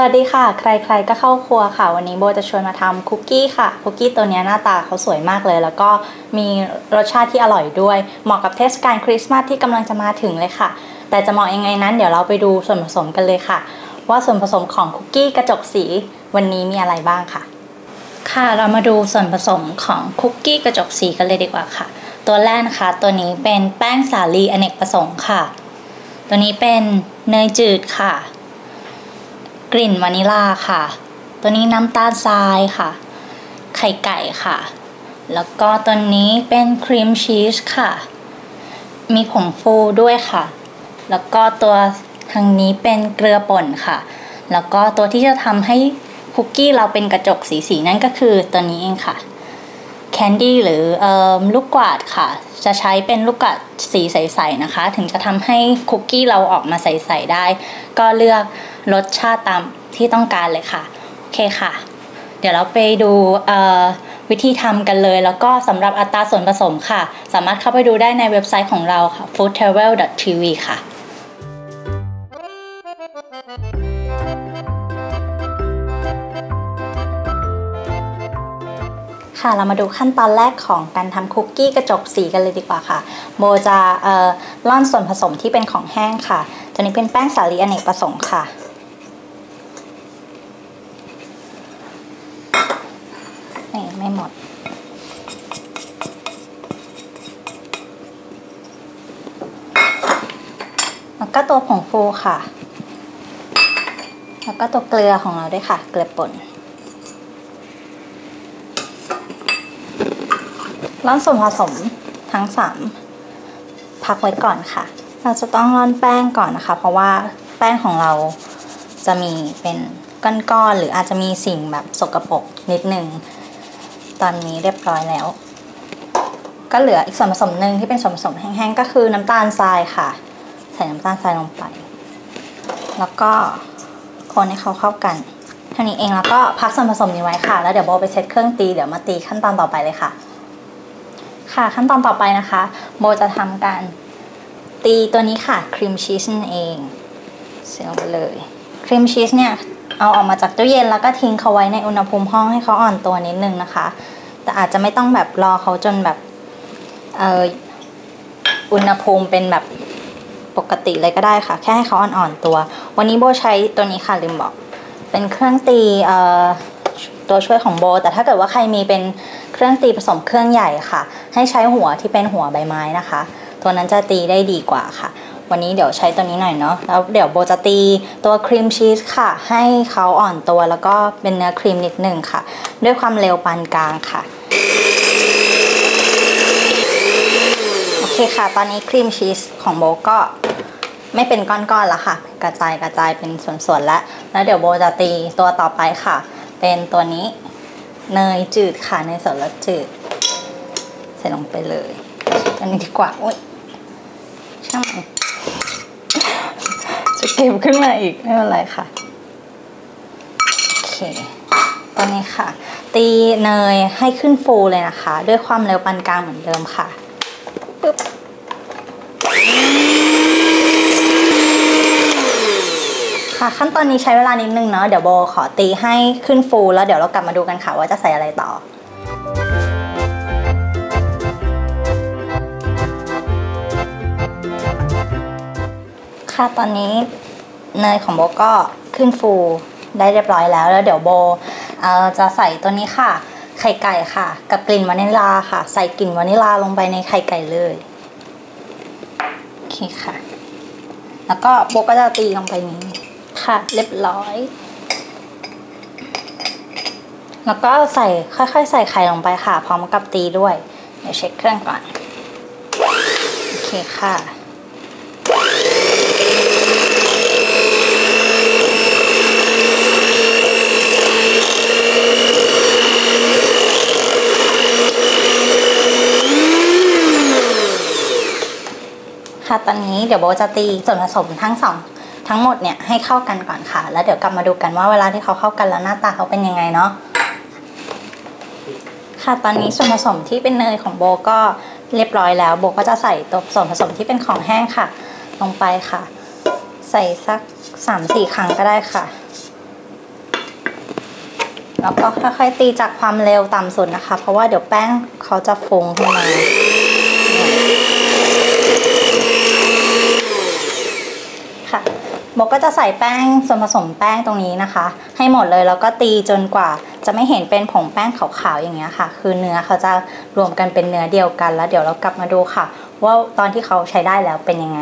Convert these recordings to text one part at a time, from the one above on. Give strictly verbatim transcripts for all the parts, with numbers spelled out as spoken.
วัสดีค่ะใครๆก็เข้าครัวค่ะวันนี้โบจะชวนมาทำคุกกี้ค่ะคุกกี้ตัวนี้หน้าตาเขาสวยมากเลยแล้วก็มีรสชาติที่อร่อยด้วยเหมาะกับเทศกาลคริสต์มาสที่กำลังจะมาถึงเลยค่ะแต่จะเหมาะยังไงนั้นเดี๋ยวเราไปดูส่วนผสมกันเลยค่ะว่าส่วนผสมของคุกกี้กระจกสีวันนี้มีอะไรบ้างค่ะค่ะเรามาดูส่วนผสมของคุกกี้กระจกสีกันเลยดีกว่าค่ะตัวแรกนะคะตัวนี้เป็นแป้งสาลีอเนกประสงค์ค่ะตัวนี้เป็นเนยจืดค่ะกลิ่นวานิลาค่ะตัวนี้น้ำตาลทรายค่ะไข่ไก่ค่ะแล้วก็ตัวนี้เป็นครีมชีสค่ะมีผงฟูด้วยค่ะแล้วก็ตัวทางนี้เป็นเกลือป่นค่ะแล้วก็ตัวที่จะทำให้คุกกี้เราเป็นกระจกสีๆนั่นก็คือตัวนี้เองค่ะแคนดี้หรือเอ่อลูกกวาดค่ะจะใช้เป็นลูกกวาดสีใสๆนะคะถึงจะทำให้คุกกี้เราออกมาใสๆได้ก็เลือกรสชาติตามที่ต้องการเลยค่ะโอเคค่ะเดี๋ยวเราไปดูวิธีทำกันเลยแล้วก็สำหรับอัตราส่วนผสมค่ะสามารถเข้าไปดูได้ในเว็บไซต์ของเราค่ะ ฟู้ดเทรเวล ดอท ที วี ค่ะค่ะเรามาดูขั้นตอนแรกของการทำคุกกี้กระจกสีกันเลยดีกว่าค่ะโบจะเอ่อร่อนส่วนผสมที่เป็นของแห้งค่ะตัวนี้เป็นแป้งสาลีอเนกประสงค์ค่ะนี่ไม่หมดแล้วก็ตัวผงฟูค่ะแล้วก็ตัวเกลือของเราด้วยค่ะเกลือป่นร่อนส่วนผสมทั้งสามพักไว้ก่อนค่ะเราจะต้องร่อนแป้งก่อนนะคะเพราะว่าแป้งของเราจะมีเป็นก้อนๆหรืออาจจะมีสิ่งแบบสกปรกนิดนึงตอนนี้เรียบร้อยแล้วก็เหลืออีกส่วนผสมหนึ่งที่เป็นส่วนผสมแห้งๆก็คือน้ำตาลทรายค่ะใส่น้ำตาลทรายลงไปแล้วก็คนให้เขาเข้ากันเท่านี้เองแล้วก็พักส่วนผสมนี้ไว้ค่ะแล้วเดี๋ยวโบไปเซตเครื่องตีเดี๋ยวมาตีขั้นตอนต่อไปเลยค่ะค่ะขั้นตอนต่อไปนะคะโบจะทำการตีตัวนี้ค่ะครีมชีสนั่นเองเสียบไปเลยครีมชีสเนี่ยเอาออกมาจากตู้เย็นแล้วก็ทิ้งเขาไว้ในอุณหภูมิห้องให้เขาอ่อนตัวนิดนึงนะคะแต่อาจจะไม่ต้องแบบรอเขาจนแบบเอ่ออุณหภูมิเป็นแบบปกติเลยก็ได้ค่ะแค่ให้เขาอ่อนๆตัววันนี้โบใช้ตัวนี้ค่ะลืมบอกเป็นเครื่องตีเอ่อตัวช่วยของโบแต่ถ้าเกิดว่าใครมีเป็นเครื่องตีผสมเครื่องใหญ่ค่ะให้ใช้หัวที่เป็นหัวใบไม้นะคะตัวนั้นจะตีได้ดีกว่าค่ะวันนี้เดี๋ยวใช้ตัวนี้หน่อยเนาะแล้วเดี๋ยวโบจะตีตัวครีมชีสค่ะให้เขาอ่อนตัวแล้วก็เป็นเนื้อครีมนิดนึงค่ะด้วยความเร็วปานกลางค่ะโอเคค่ะตอนนี้ครีมชีสของโบก็ไม่เป็นก้อนๆแล้วค่ะกระจายกระจายเป็นส่วนๆแล้วแล้วเดี๋ยวโบจะตีตัวต่อไปค่ะเป็นตัวนี้เนยจืดค่ะเนยสดรสจืดใส่ลงไปเลยอันนี้ดีกว่าโอ๊ยช่างมันจะเก็บขึ้นมาอีกไม่เป็นไรค่ะโอเคตัวนี้ค่ะตีเนยให้ขึ้นฟูเลยนะคะด้วยความเร็วปานกลางเหมือนเดิมค่ะปึ๊บค่ะขั้นตอนนี้ใช้เวลานิดนึงเนาะเดี๋ยวโบขอตีให้ขึ้นฟูแล้วเดี๋ยวเรากลับมาดูกันค่ะว่าจะใส่อะไรต่อค่ะตอนนี้เนยของโบก็ขึ้นฟูได้เรียบร้อยแล้วแล้วเดี๋ยวโบเอ่อจะใส่ตัวนี้ค่ะไข่ไก่ค่ะกับกลิ่นวานิลาค่ะใส่กลิ่นวานิลาลงไปในไข่ไก่เลยโอเคค่ะแล้วก็โบก็จะตีลงไปนี้ค่ะเรียบร้อยแล้วก็ใส่ค่อยๆใส่ไข่ลงไปค่ะพร้อมกับตีด้วยเดี๋ยวเช็คเครื่องก่อนโอเคค่ะค่ะตอนนี้เดี๋ยวโบจะตีส่วนผสมทั้งสองทั้งหมดเนี่ยให้เข้ากันก่อนค่ะแล้วเดี๋ยวกลับมาดูกันว่าเวลาที่เขาเข้ากันแล้วหน้าตาเขาเป็นยังไงเนาะค่ะตอนนี้ส่วนผสมที่เป็นเนยของโบก็เรียบร้อยแล้วโบก็จะใส่ตัวส่วนผสมที่เป็นของแห้งค่ะลงไปค่ะใส่สัก สามถึงสี่ ครั้งก็ได้ค่ะแล้วก็ค่อยๆตีจากความเร็วต่ำสุดนะคะเพราะว่าเดี๋ยวแป้งเขาจะฟุ้งขึ้นมาค่ะโบก็จะใส่แป้งส่วนผสมแป้งตรงนี้นะคะให้หมดเลยแล้วก็ตีจนกว่าจะไม่เห็นเป็นผงแป้งขาวๆอย่างเงี้ยค่ะคือเนื้อเขาจะรวมกันเป็นเนื้อเดียวกันแล้วเดี๋ยวเรากลับมาดูค่ะว่าตอนที่เขาใช้ได้แล้วเป็นยังไง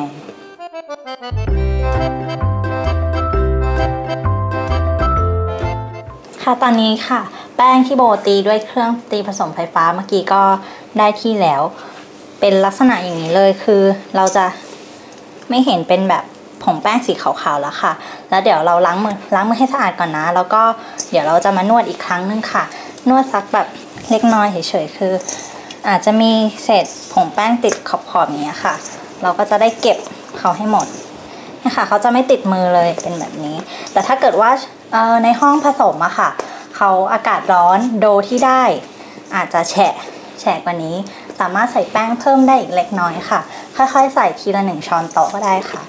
ค่ะตอนนี้ค่ะแป้งที่โบตีด้วยเครื่องตีผสมไฟฟ้าเมื่อกี้ก็ได้ที่แล้วเป็นลักษณะอย่างนี้เลยคือเราจะไม่เห็นเป็นแบบผงแป้งสีขาวๆแล้วค่ะแล้วเดี๋ยวเราล้างมือล้างมือให้สะอาดก่อนนะแล้วก็เดี๋ยวเราจะมานวดอีกครั้งนึงค่ะนวดสักแบบเล็กน้อยเฉยๆคืออาจจะมีเศษผงแป้งติดขอบๆอย่างเงี้ยค่ะเราก็จะได้เก็บเขาให้หมดนะคะเขาจะไม่ติดมือเลยเป็นแบบนี้แต่ถ้าเกิดว่าในห้องผสมอะค่ะเขาอากาศร้อนโดที่ได้อาจจะแฉะแฉะกว่านี้สามารถใส่แป้งเพิ่มได้อีกเล็กน้อยค่ะค่อยๆใส่ทีละหนึ่งช้อนโต๊ะก็ได้ค่ะ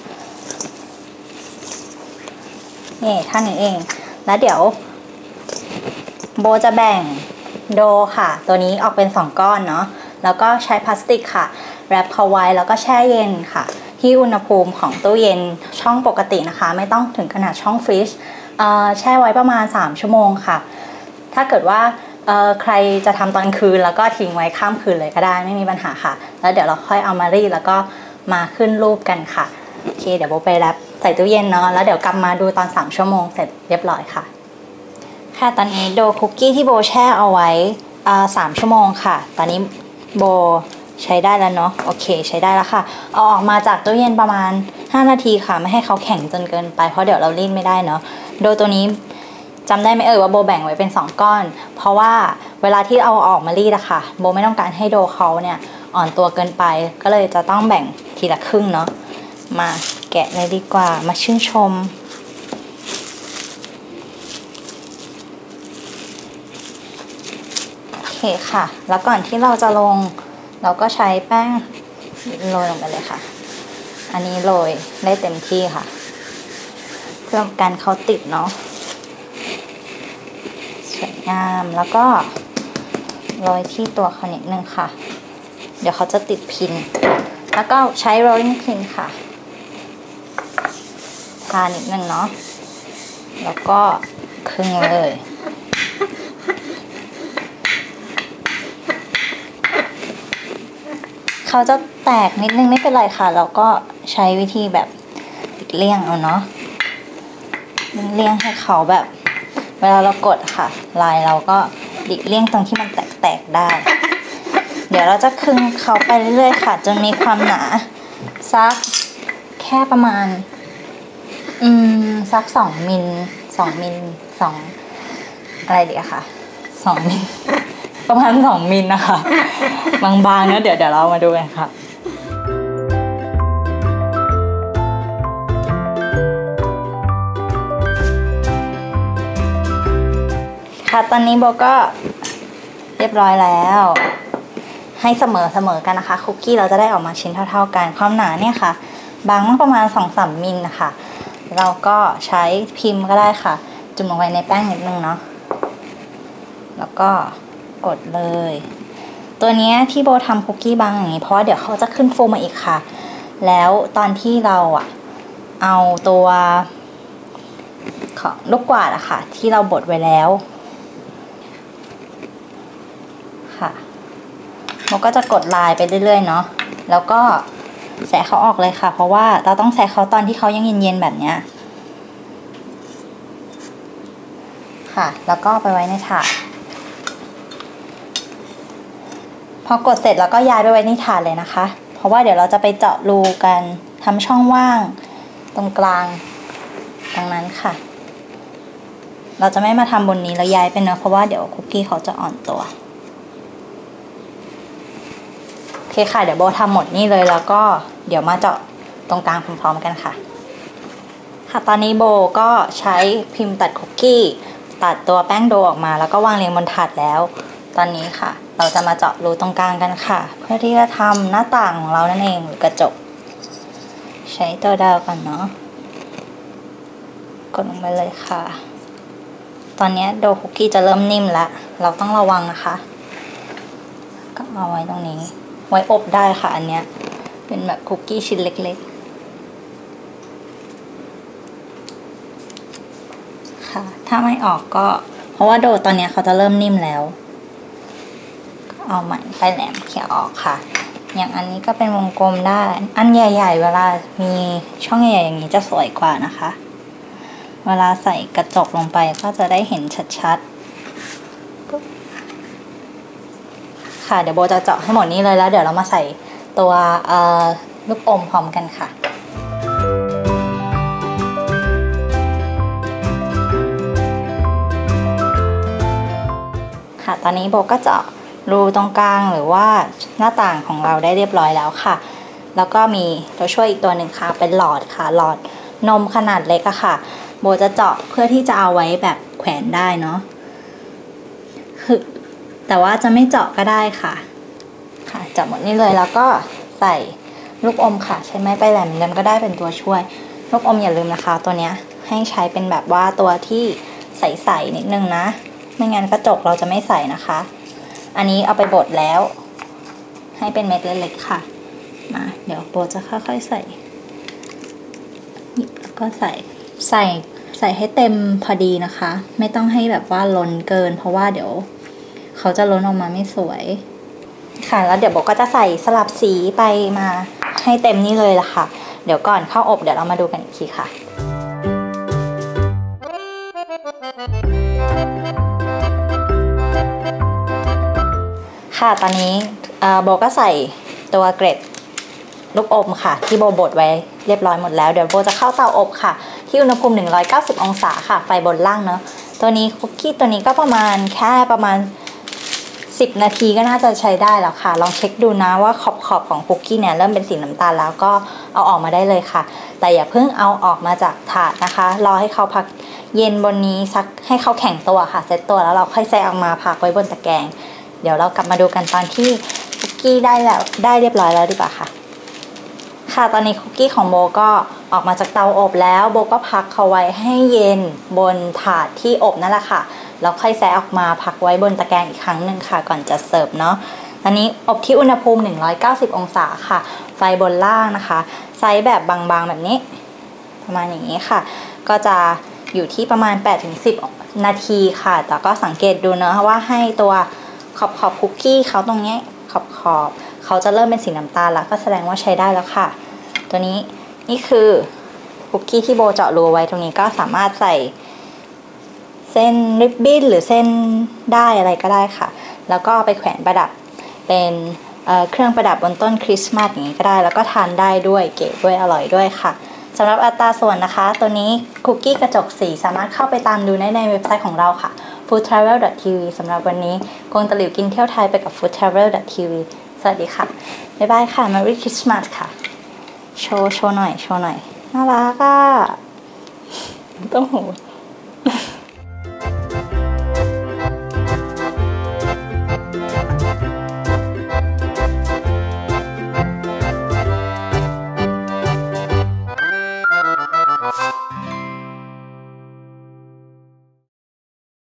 นี่ท่านี้เองแล้วเดี๋ยวโบจะแบ่งโดค่ะตัวนี้ออกเป็นสองก้อนเนาะแล้วก็ใช้พลาสติกค่ะแรปเขาไว้แล้วก็แช่เย็นค่ะที่อุณหภูมิของตู้เย็นช่องปกตินะคะไม่ต้องถึงขนาดช่องฟรีซแช่ไว้ประมาณสามชั่วโมงค่ะถ้าเกิดว่าใครจะทำตอนคืนแล้วก็ทิ้งไว้ข้ามคืนเลยก็ได้ไม่มีปัญหาค่ะแล้วเดี๋ยวเราค่อยเอามารีดแล้วก็มาขึ้นรูปกันค่ะโอเคเดี๋ยวโบไปแรปใส่ตู้เย็นเนาะแล้วเดี๋ยวกลับมาดูตอนสามชั่วโมงเสร็จเรียบร้อยค่ะค่ะตอนนี้โดคุกกี้ที่โบแช่เอาไว้สามชั่วโมงค่ะตอนนี้โบใช้ได้แล้วเนาะโอเคใช้ได้แล้วค่ะเอาออกมาจากตู้เย็นประมาณห้านาทีค่ะไม่ให้เขาแข็งจนเกินไปเพราะเดี๋ยวเรารีดไม่ได้เนาะโดตัวนี้จำได้ไหมเอ่ยว่าโบแบ่งไว้เป็นสองก้อนเพราะว่าเวลาที่เอาออกมารีดอะค่ะโบไม่ต้องการให้โดเขาเนี่ยอ่อนตัวเกินไปก็เลยจะต้องแบ่งทีละครึ่งเนาะมาแกะเลยดีกว่ามาชื่นชมโอเคค่ะแล้วก่อนที่เราจะลงเราก็ใช้แป้งโรยลงไปเลยค่ะอันนี้โรยได้เต็มที่ค่ะเพื่อกันเขาติดเนาะสวยงามแล้วก็โรยที่ตัวเขานิดนึงค่ะเดี๋ยวเขาจะติดพินแล้วก็ใช้ rolling pin ค่ะทานิดนึงเนาะแล้วก็ครึ่งเลยเขาจะแตกนิดนึงไม่เป็นไรค่ะเราก็ใช้วิธีแบบเลี่ยงเอาเนาะเลี่ยงให้เขาแบบเวลาเรากดค่ะลายเราก็ดิเลี่ยงตรงที่มันแตกๆได้เดี๋ยวเราจะคึงเขาไปเรื่อยๆค่ะจนมีความหนาสักแค่ประมาณอืมสักสองมิลสองมิลสองอะไรดีอะค่ะสองมิลประมาณสองมิลนะคะบางๆเนอะเดี๋ยวเดี๋ยวเรามาดูกันค่ะค่ะตอนนี้โบก็เรียบร้อยแล้วให้เสมอเสมอกันนะคะคุกกี้เราจะได้ออกมาชิ้นเท่าๆกันความหนาเนี่ยค่ะบางประมาณ สองถึงสาม มิลนะคะเราก็ใช้พิมพ์ก็ได้ค่ะจุ่มลงไปในแป้งนิดนึงเนาะแล้วก็กดเลยตัวนี้ที่โบทำคุกกี้บางอย่างนี้เพราะว่าเดี๋ยวเขาจะขึ้นโฟมมาอีกค่ะแล้วตอนที่เราอะเอาตัวของลูกกวาดอะค่ะที่เราบดไว้แล้วค่ะโบก็จะกดลายไปเรื่อยๆเนาะแล้วก็แสะเขาออกเลยค่ะเพราะว่าเราต้องแสะเขาตอนที่เขายังเย็นๆแบบเนี้ยค่ะแล้วก็ไปไว้ในถาดพอกดเสร็จแล้วก็ย้ายไปไว้ในถาดเลยนะคะเพราะว่าเดี๋ยวเราจะไปเจาะรูกันทำช่องว่างตรงกลางตรงนั้นค่ะเราจะไม่มาทำบนนี้แล้วย้ายไปเนอะเพราะว่าเดี๋ยวคุกกี้เขาจะอ่อนตัวโอเคค่ะเดี๋ยวโบทำหมดนี่เลยแล้วก็เดี๋ยวมาเจาะตรงกลางพร้อมๆกันค่ะค่ะตอนนี้โบก็ใช้พิมพ์ตัดคุกกี้ตัดตัวแป้งโดออกมาแล้วก็วางเรียงบนถาดแล้วตอนนี้ค่ะเราจะมาเจาะรูตรงกลางกันค่ะเพื่อที่จะทำหน้าต่างของเรานั่นเองหรือกระจกใช้ตัวดาวก่อนเนาะกดลงไปเลยค่ะตอนนี้โดคุกกี้จะเริ่มนิ่มแล้วเราต้องระวังนะคะก็เอาไว้ตรงนี้ไว้อบได้ค่ะอันเนี้ยเป็นแบบคุกกี้ชิ้นเล็กๆค่ะถ้าไม่ออกก็เพราะว่าโดตอนนี้เขาจะเริ่มนิ่มแล้วเอาใหม่ไปแหลมเขี่ยออกค่ะอย่างอันนี้ก็เป็นวงกลมได้อันใหญ่ๆเวลามีช่องใหญ่ๆอย่างนี้จะสวยกว่านะคะเวลาใส่กระจกลงไปก็จะได้เห็นชัดๆค่ะเดี๋ยวโบจะเจาะให้หมดนี้เลยแล้วเดี๋ยวเรามาใส่ตัวลูกอมพร้อมกันค่ะค่ะตอนนี้โบก็เจาะรูตรงกลางหรือว่าหน้าต่างของเราได้เรียบร้อยแล้วค่ะแล้วก็มีตัวช่วยอีกตัวหนึ่งค่ะเป็นหลอดค่ะหลอดนมขนาดเล็กอะค่ะโบจะเจาะเพื่อที่จะเอาไว้แบบแขวนได้เนาะคือแต่ว่าจะไม่เจาะก็ได้ค่ะค่ะเจาะหมดนี่เลยแล้วก็ใส่ลูกอมค่ะใช้ไม้ปลายแหลมเดิมก็ได้เป็นตัวช่วยลูกอมอย่าลืมนะคะตัวเนี้ยให้ใช้เป็นแบบว่าตัวที่ใสๆนิดนึงนะไม่งั้นกระจกเราจะไม่ใส่นะคะอันนี้เอาไปบดแล้วให้เป็นเม็ดเล็กๆค่ะมาเดี๋ยวโบจะค่อยๆใส่แล้วก็ใส่ใส่ใส่ให้เต็มพอดีนะคะไม่ต้องให้แบบว่าล้นเกินเพราะว่าเดี๋ยวเขาจะล้นออกมาไม่สวยค่ะแล้วเดี๋ยวโบก็จะใส่สลับสีไปมาให้เต็มนี่เลยล่ะค่ะเดี๋ยวก่อนเข้าอบเดี๋ยวเรามาดูกันอีกทีค่ะค่ะตอนนี้โบก็ใส่ตัวเกล็ดลูกอมค่ะที่โบบดไว้เรียบร้อยหมดแล้วเดี๋ยวโบจะเข้าเตาอบค่ะที่อุณหภูมิหนึ่งร้อยเก้าสิบองศาค่ะไฟบนล่างเนาะตัวนี้คุกกี้ตัวนี้ก็ประมาณแค่ประมาณสิบนาทีก็น่าจะใช้ได้แล้วค่ะลองเช็คดูนะว่าขอบขอบของคุกกี้เนี่ยเริ่มเป็นสีน้ำตาลแล้วก็เอาออกมาได้เลยค่ะแต่อย่าเพิ่งเอาออกมาจากถาดนะคะรอให้เขาพักเย็นบนนี้สักให้เขาแข็งตัวค่ะเซตตัวแล้วเราค่อยแซะออกมาพักไว้บนตะแกรงเดี๋ยวเรากลับมาดูกันตอนที่คุกกี้ได้แล้วได้เรียบร้อยแล้วดีกว่าค่ะค่ะตอนนี้คุกกี้ของโบก็ออกมาจากเตาอบแล้วโบก็พักเขาไว้ให้เย็นบนถาดที่อบนั่นแหละค่ะแล้วค่อยแซะออกมาพักไว้บนตะแกรงอีกครั้งหนึ่งค่ะก่อนจะเสิร์ฟเนาะตอนนี้อบที่อุณหภูมิหนึ่งร้อยเก้าสิบองศาค่ะไฟบนล่างนะคะไซส์แบบบางๆแบบนี้ประมาณอย่างนี้ค่ะก็จะอยู่ที่ประมาณ แปดถึงสิบ นาทีค่ะแต่ก็สังเกตดูเนาะว่าให้ตัวขอบขอบคุกกี้เขาตรงนี้ขอบขอบเขาจะเริ่มเป็นสีน้ำตาลแล้วก็แสดงว่าใช้ได้แล้วค่ะตัวนี้นี่คือคุกกี้ที่โบเจาะรูไว้ตรงนี้ก็สามารถใส่เส้นริบบิ้นหรือเส้นได้อะไรก็ได้ค่ะแล้วก็ไปแขวนประดับเป็นเอ่อเครื่องประดับบนต้นคริสต์มาสอย่างนี้ก็ได้แล้วก็ทานได้ด้วยเก๋ด้วยอร่อยด้วยค่ะสำหรับอัตราส่วนนะคะตัวนี้คุกกี้กระจกสีสามารถเข้าไปตามดูได้ในเว็บไซต์ของเราค่ะ ฟู้ดทราเวล ดอท ที วี สำหรับวันนี้กงตะหลิวกินเที่ยวไทยไปกับ ฟู้ดทราเวล ดอท ที วี สวัสดีค่ะบ๊ายบายค่ะ Merry Christmas ค่ะโชว์โชว์หน่อยโชว์หน่อยน่ารักอ่ะต้องหู